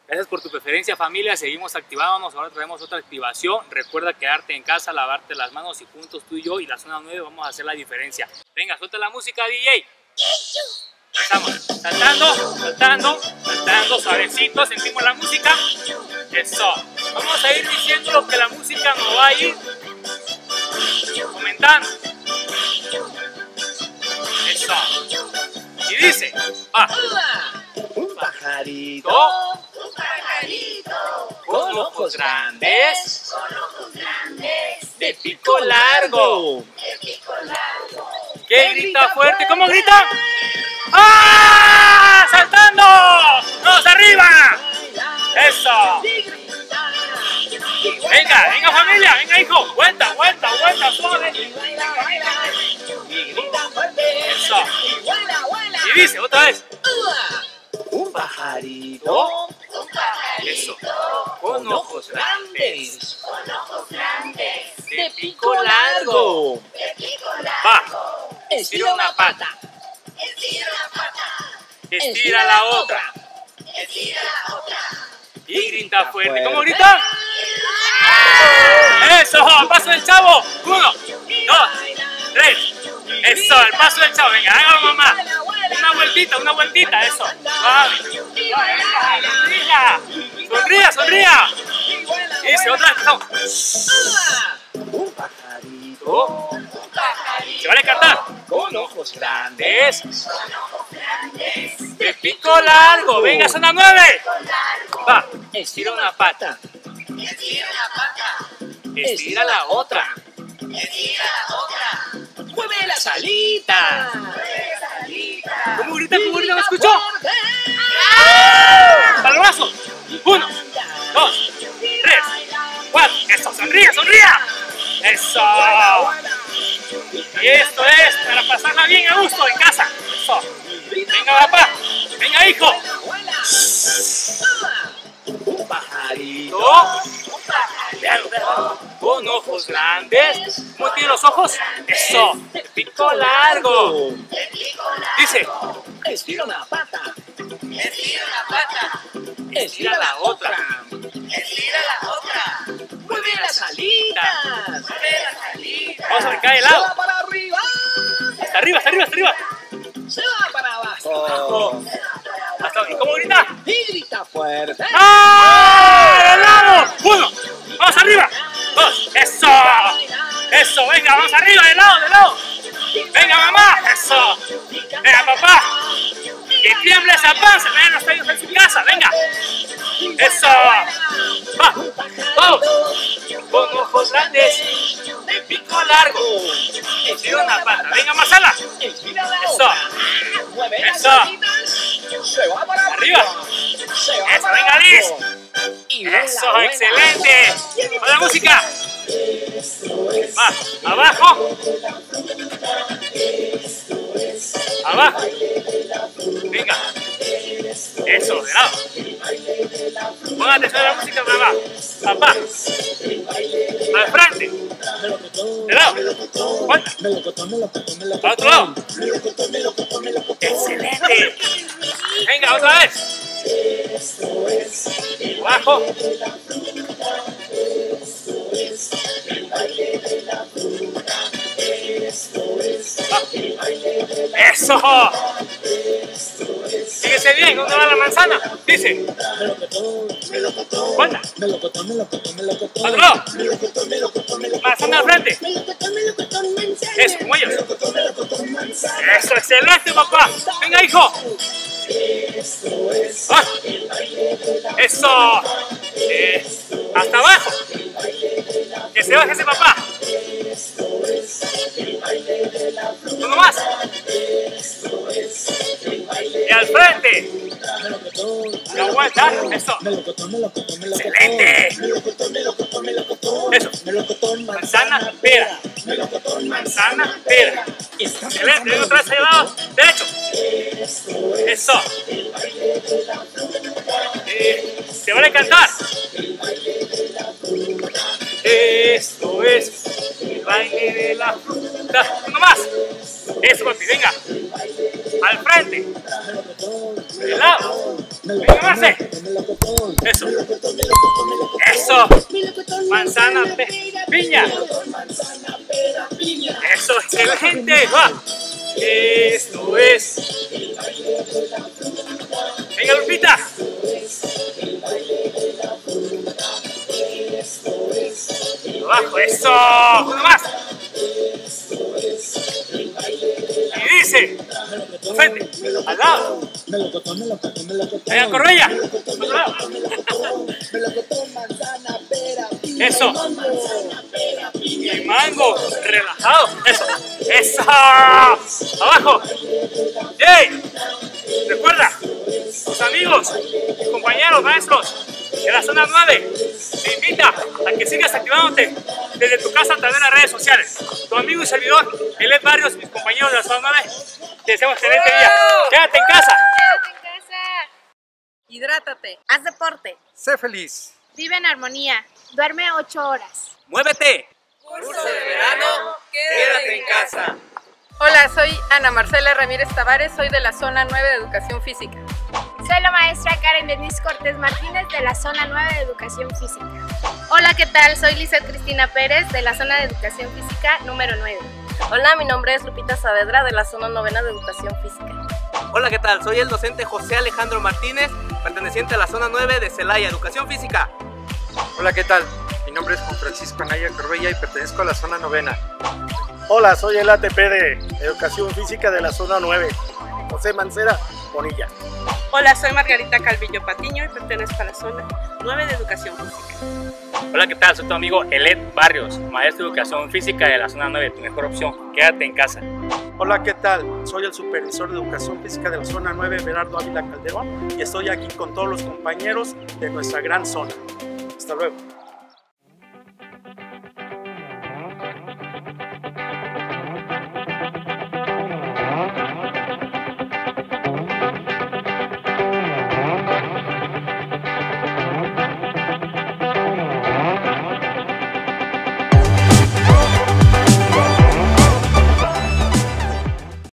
Gracias por tu preferencia, familia. Seguimos activándonos. Ahora traemos otra activación. Recuerda quedarte en casa, lavarte las manos y juntos tú y yo y la zona 9 vamos a hacer la diferencia. Venga, suelta la música, DJ. Estamos saltando, saltando, saltando, suavecito. Sentimos la música. Eso. Vamos a ir diciendo lo que la música nos va a ir comentando. Eso. Y dice, va. Un pajarito Con ojos grandes, de pico largo, que grita fuerte. ¿Cómo grita? ¡Ah! ¡Saltando! ¡Vamos arriba! ¡Eso! Venga, venga familia, venga hijo, vuelta, vuelta, vuelta, suave. Eso. Y dice otra vez. un pajarito Eso. Con ojos grandes, de pico largo. va. Estira una pata, Estira la otra. Y grita fuerte. ¿Cómo grita? Eso, el paso del chavo. 1, 2, 3. Eso, el paso del chavo. Venga, hágalo mamá. Una vueltita, eso. Suave. Sonría, sonría, sonría. Dice otra vez. un pajarito Se vale cantar. con ojos grandes, De pico largo. Venga, zona 9. Va. estira una pata, Estira la otra. mueve las alitas. ¿Cómo grita? ¿Cómo grita? ¿Me escuchó? Para el brazo. 1, 2, 3, 4. Eso, sonría, sonría. Eso. Y esto es para pasarla bien a gusto en casa. Eso. Venga, papá. Venga, hijo. Un pajarito Véalo, véalo. Con ojos grandes. ¿Cómo tiene los ojos? Eso. De pico largo. Dice. estira una pata, Estira la otra. mueve las alitas. Vamos a brincar de Se lado. va para arriba, Hasta arriba, hasta arriba, hasta arriba. se va para abajo. Hasta arriba. ¿Cómo grita? Y grita fuerte. ¡Ah! ¡De lado! 1. Vamos arriba. 2. Eso. Eso. Venga, vamos arriba, de lado. Venga, mamá. Eso. Venga, papá. Que tiemble esa panza. Venga, no estoy en su casa. Venga. Eso. Va. Vamos. Con ojos grandes. De pico largo. Estira una pata. Venga, Masala. Estira la Eso. otra. Mueve las Eso. alitas. Se va para Arriba. Se va Eso, para venga, abajo. Liz. Y vuela, Eso, vuela. excelente. Con la música. Va, abajo. Abajo. Venga. Eso, de lado. Pon atención a la música, mamá. Papá. Al frente. De lado. Vuelta. Al otro lado. Excelente. Venga, otra vez. Abajo. Eso. Síguese bien, ¿dónde va la manzana? Dice. Vuelta. Otro lado. Manzana al frente. Eso, como ellos. Eso, excelente, papá. Venga, hijo. Ah. Eso. Hasta abajo. Que se baje ese papá. Uno más. Y al frente. La vuelta. Eso. Excelente. Eso. Manzana, pera. Manzana, pera. Excelente. Venga otra vez al lado derecho. Eso. Se vale cantar. Esto es el baile de la fruta. Uno más. Eso, papi, venga. Al frente. De lado. Venga, Marce. Eso. Eso. Manzana, piña. Eso, excelente. Va. Esto es. Venga, Lupita. Abajo, eso. Uno más. Y dice, frente, al lado. Venga, Corbella. Al lado. Eso. Y mango, relajado. Eso. Eso. Abajo. ¡Ey! Recuerda, tus amigos, tus compañeros, maestros de la zona 9 te invita a que sigas activándote desde tu casa a través de las redes sociales. Tu amigo y servidor, Elet Barrios, mis compañeros de la zona 9, te deseo un excelente día. Quédate en casa. Quédate en casa. Hidrátate. Haz deporte. Sé feliz. Vive en armonía. Duerme 8 horas. ¡Muévete! Curso de verano, quédate en casa. Hola, soy Ana Marcela Ramírez Tavares, soy de la Zona 9 de Educación Física. Soy la maestra Karen Denise Cortés Martínez de la Zona 9 de Educación Física. Hola, ¿qué tal? Soy Lizeth Cristina Pérez de la Zona de Educación Física número 9. Hola, mi nombre es Lupita Saavedra de la Zona 9 de Educación Física. Hola, ¿qué tal? Soy el docente José Alejandro Martínez, perteneciente a la Zona 9 de Celaya, Educación Física. Hola, ¿qué tal? Mi nombre es Juan Francisco Anaya Corbella y pertenezco a la Zona 9. Hola, soy el ATP de Educación Física de la Zona 9, José Mancera Bonilla. Hola, soy Margarita Calvillo Patiño y pertenezco a la Zona 9 de Educación Física. Hola, ¿qué tal? Soy tu amigo Elet Barrios, maestro de Educación Física de la Zona 9, tu mejor opción. Quédate en casa. Hola, ¿qué tal? Soy el supervisor de Educación Física de la Zona 9, Berardo Ávila Calderón, y estoy aquí con todos los compañeros de nuestra gran zona. Hasta luego.